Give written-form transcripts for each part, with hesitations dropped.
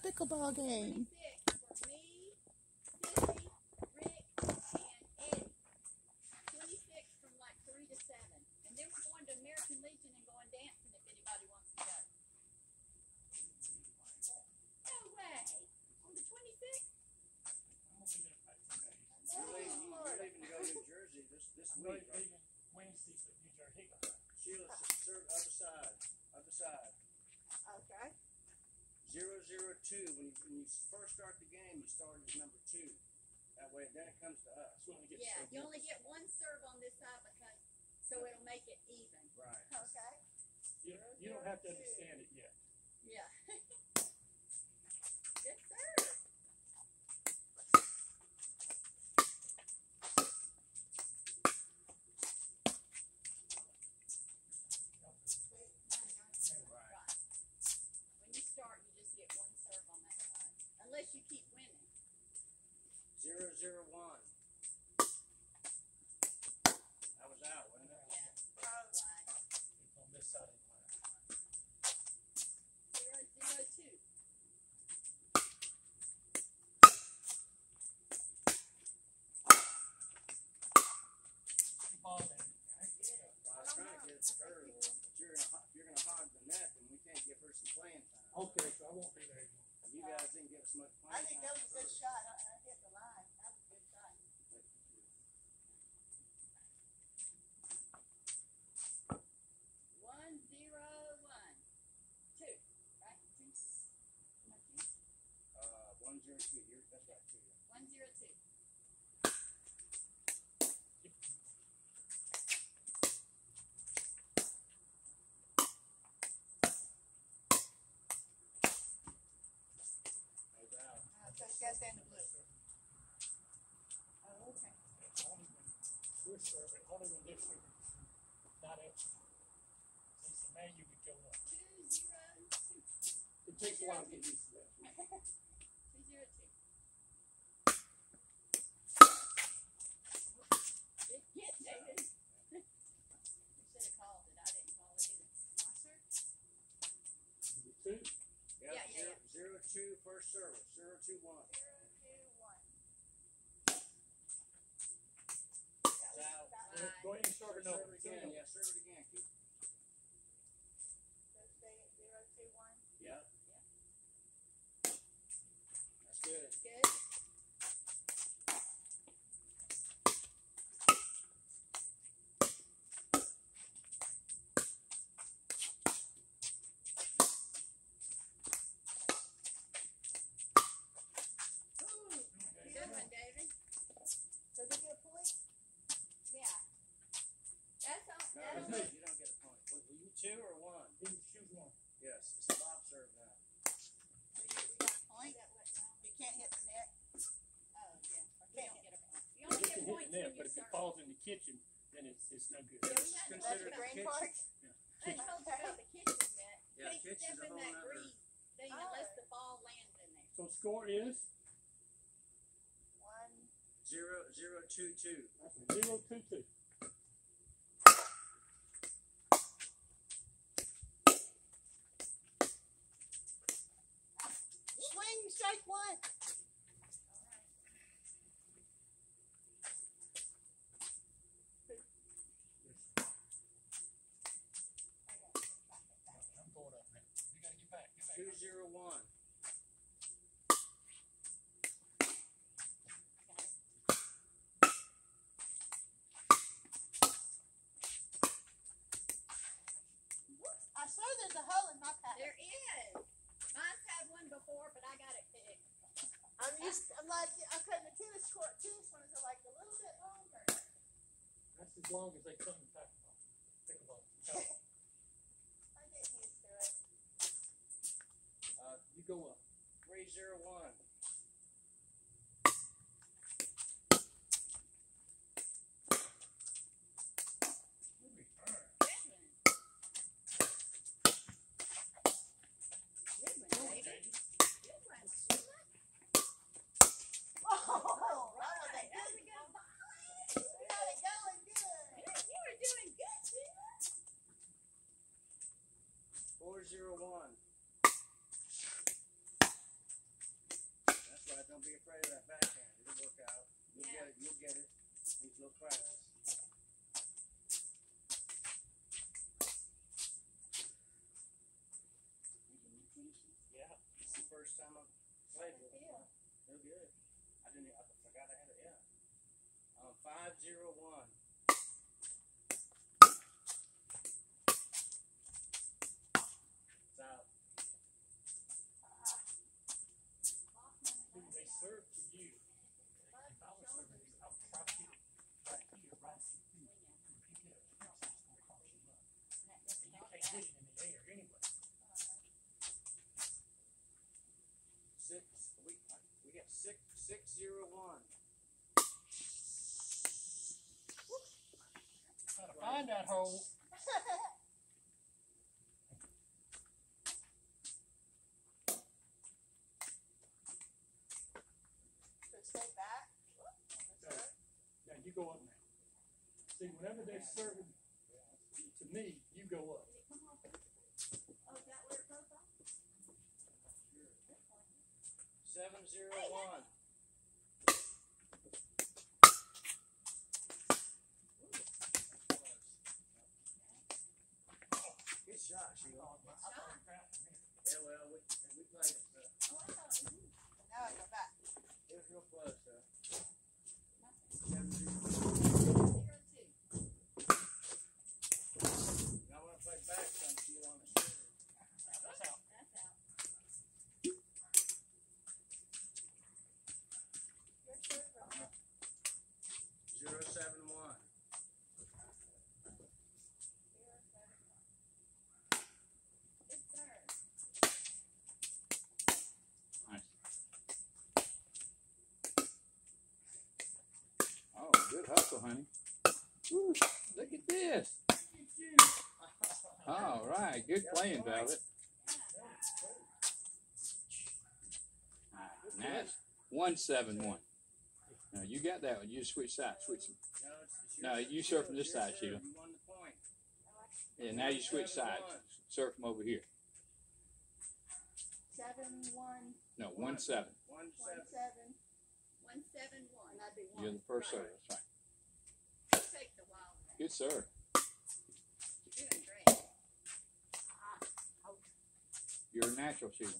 pickleball game. 26 for me, Sissy, Rick, and Eddie. 26 from like 3 to 7. And then we're going to American Legion and going dancing if anybody wants to go. No way. On the 26th? You're leaving to go to New Jersey this week. Leaving Wednesday for New Jersey. Sheila, serve other side. Other side. Okay. 002. When you first start the game, you start as number 2. That way, then it comes to us. Yeah, you only get one serve on this side because so it'll make it even. Right. Okay. You don't have to understand it yet. Yeah. Good serve. Right. When you start, you just get one serve on that side, unless you keep winning. 001. That was out, wasn't it? Yeah. Probably. It's on this side of the line. 002. Ball then. Well, I was trying to get it to her, but if you're gonna hog the net, then we can't give her some playing time. Okay, so I won't be there anymore. You guys didn't give us much I playing think time. that was a good shot. I hit the line. That was a good shot. 101. 2. Right? 2. 102. That's right, 2. 102. Goes out. So it's got to stand the blue. Oh, okay. Only when we're serving, only when they're serving, not extra. Since the menu would go up. 202. It takes a while to get used to that. 202. Good hit, David. You should have called it. I didn't call it either. My serve? Number 2. Yep, Yeah. 002 first service. 021. 021. It's out. Go ahead and serve it over. Serve it again. Yeah, serve it again. Keep. So stay at 021. Yep. That's good. Good. Ooh, good one, David. So they get a point? Yeah. That's all. No, That'll no, make. you don't get a point. Were you 2 or 1? He shoots one. Yes, it's a lob serve now. We got a point? You can't hit the net? Oh, yeah. You don't get a point. You only You get can hit points the net, when but you if it serve. falls in the kitchen, then it's no good. Yeah, we It's had to considered talk a about kitchen. part. I Kitchen. told you about the kitchen net. Yeah, Can't kitchen's step a in whole that nother. grease thing unless the ball lands in there. So score is 0-0-2-2. that's a 0-2-2. Swing, strike one. I'm going up now. You gotta get back. Get back. 2-0-1. I swear there's a hole in my pack. There is. Mine's had one before, but I got it fixed. I'm like, okay, the tennis ones are like a little bit longer. That's as long as they come in pickleball. Pickleball. I get used to it. You go up. 3-0-1. Good return. Good one. Good one, David. Good one, Sheila. Oh, right. That's a good volley. We got it going good. You were doing good, Sheila. 4-0-1. You'll get it. Needs a little practice. Yeah, it's the first time I've played with it. They're good. I forgot I had it. Yeah. 501. It's out. They serve to you. If I was serving you, I would try to get it right here, right at your feet. And pick it up. It's going to cost you money. And you can't hit it in the air anyway. We got 601. Try to find that hole. Stay back. Now you go up now. See, whenever they're serving to me, you go up. Oh, is that where it goes off? 701. Good shot, Sheila. Yeah, well, we played it, so Now I go back. it was real close, though. 0-2. Now I want to play back some Sheila on the serve. That's out. That's out. 071. Good serve. Nice. Oh, good hustle, honey. Woo, look at this. All right, good playing, Velvet. Now it's 171. Now you got that one. You switch sides. Switch. No, you surf from this side, Sheila. You won the point. Yeah, now you switch sides. Surf from over here. 7-1. No, 1-7. 1-7. 1-7. 1-7-1. That'd be one. You're the first serve. That's right. Take the wild. Good serve. You're doing great. You're a natural, Sheila.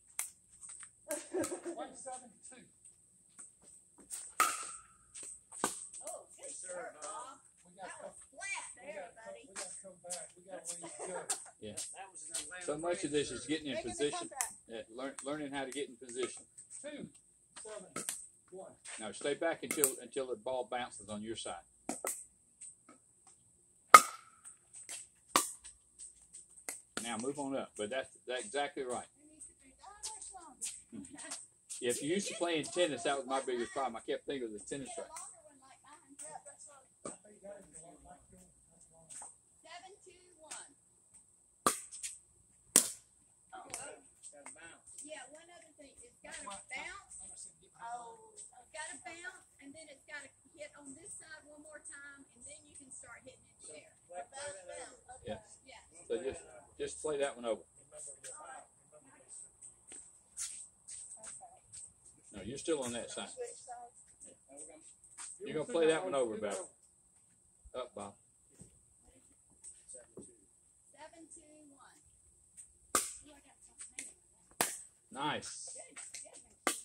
172. Oh, good Serve, serve, Bob. Bob. We That got was flat there, buddy. we got to come back. We got a ways to go. Yeah. That was an Atlanta So much of this is serve. getting in Making the position. contact. Learning how to get in position. 2-7-1. Now stay back until the ball bounces on your side. Now move on up, but that's exactly right. It needs to be that much longer. If you used to play in tennis, that was my biggest problem. I kept thinking of the tennis Get a racket. longer one like mine. Yeah, that's what. I think that is the one like yours. That's long. 7-2-1. Oh, it's got to bounce. Yeah, one other thing. It's got to What? bounce. Like I said, get my ball. It's got to bounce, and then it's got to hit on this side one more time, and then you can start hitting in the air. Play that over. Yeah. Yeah. So just play that one over. Remember your foul. Remember they said. No, you're still on that side. Switch sides. Now we're gonna You're gonna play that one over, Bob. Up, Bob. 7-2. 7-2-1. Ooh, I got something hanging on that. Nice. Good. Good.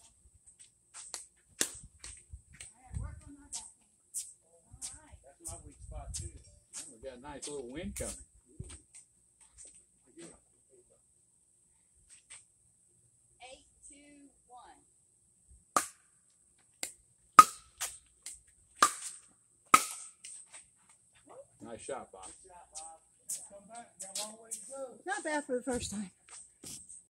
I gotta work on my back. All right. That's my weak spot too. We got a nice little wind coming. 8-2-1. Nice shot, Bob. Good shot, Bob. Come back. Got a long way to go. Not bad for the first time.